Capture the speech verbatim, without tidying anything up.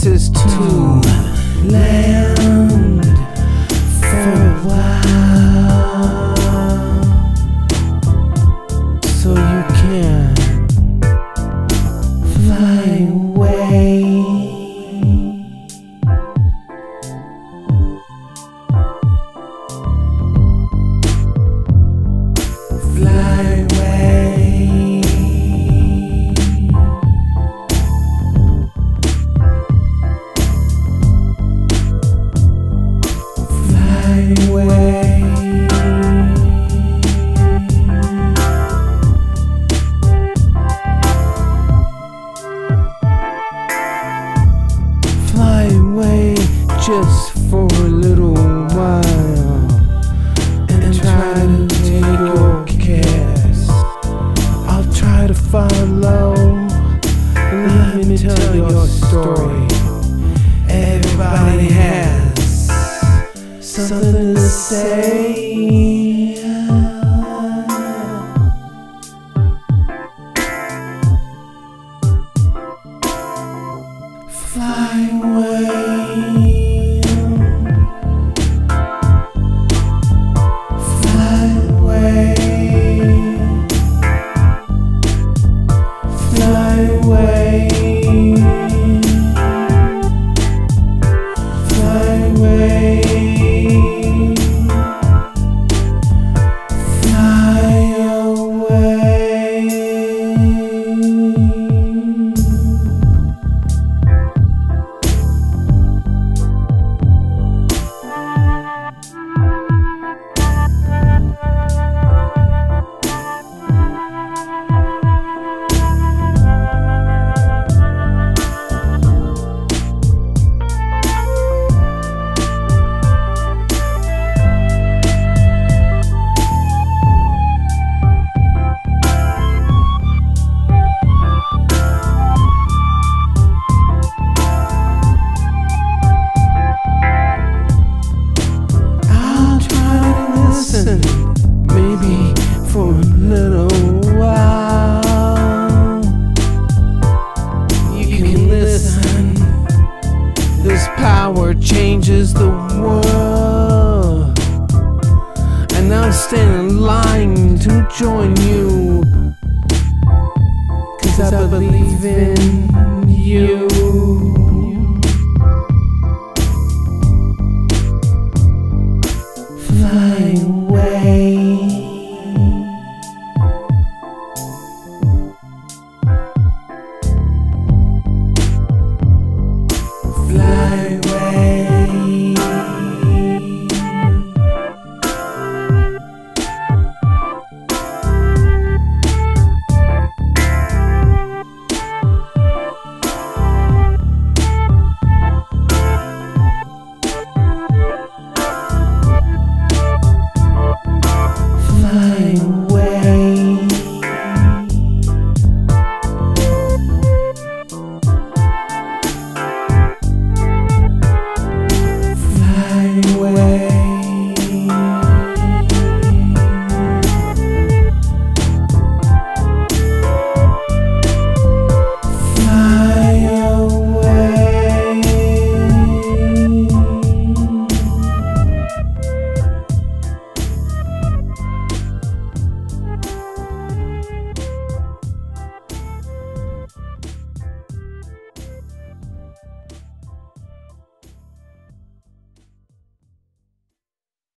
places to land for a while, so you can fly away. Fly away. Fly away. Fly away just for a little while and try to take your cares. I'll try to follow. Let me tell your story. Everybody has something to say. Fly away. Fly away. Fly away. Fly away. Fly away. Maybe for a little while you can listen. This power changes the world, and I'll stand in line to join you, 'cause I believe in you. Fly away. Fly